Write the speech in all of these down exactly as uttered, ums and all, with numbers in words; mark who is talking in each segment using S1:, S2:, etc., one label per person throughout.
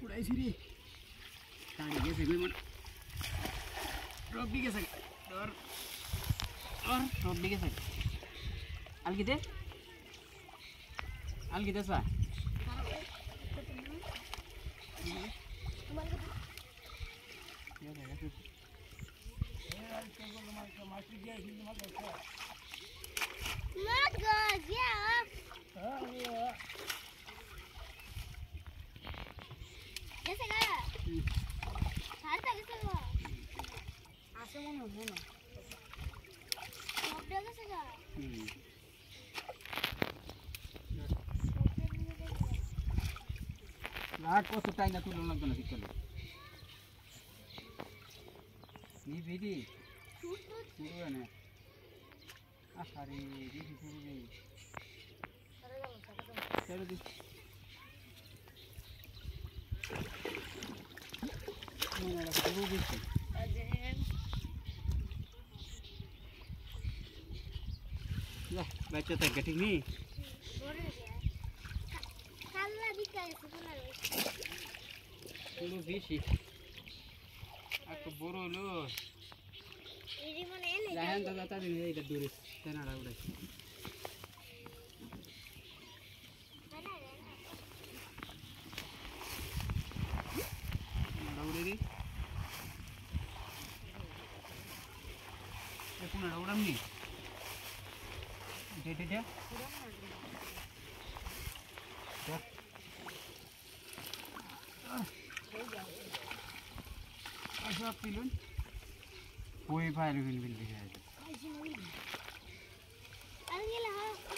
S1: उड़ाई सी रे तारी कैसे कोई मन ड्रॉप भी कैसे और और ड्रॉप भी कैसे आल किते आल किते सा
S2: Not good, yeah.
S1: हाँ ये
S2: कैसे गया? हाथ तक कैसे गया? आसे मन हो ना। स्मोक डे कैसे गया?
S1: लाट को सुटाई ना तू लोग तो नहीं चलो। नी बेटी शुरू है ना। आखिरी ये शुरू नहीं। चलो दी। मैंने शुरू भी की। या बच्चे तक गटिंग नहीं।
S2: Kalla dikkat et,
S1: शुरू भी सी। आपको बोरो लो।
S2: ini mana ini?
S1: Jangan tata-tata ini ikat duri. Jangan ada udah. Ada udah ni. Eh pun ada udah ni. Dede dia. Dah. Asal pilun. कोई फाइल भी नहीं दिखाया
S2: अरे ला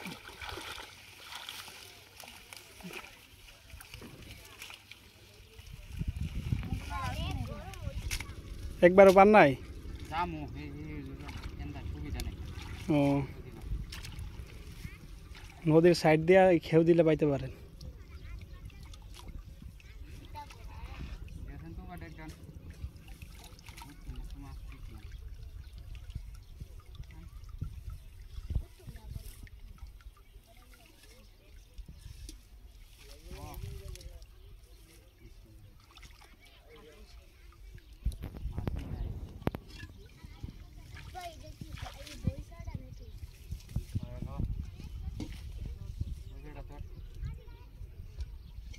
S3: एक बार पान নাই
S1: जामो हे हे एंदा सुविधा নাই
S3: ও নদীর সাইড দিয়ে খেউ দিলে পাইতে পারেন
S1: দেখেন তো কাটে গান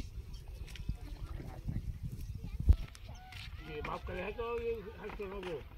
S4: ये माफ करे है तो ये हल्के हो गए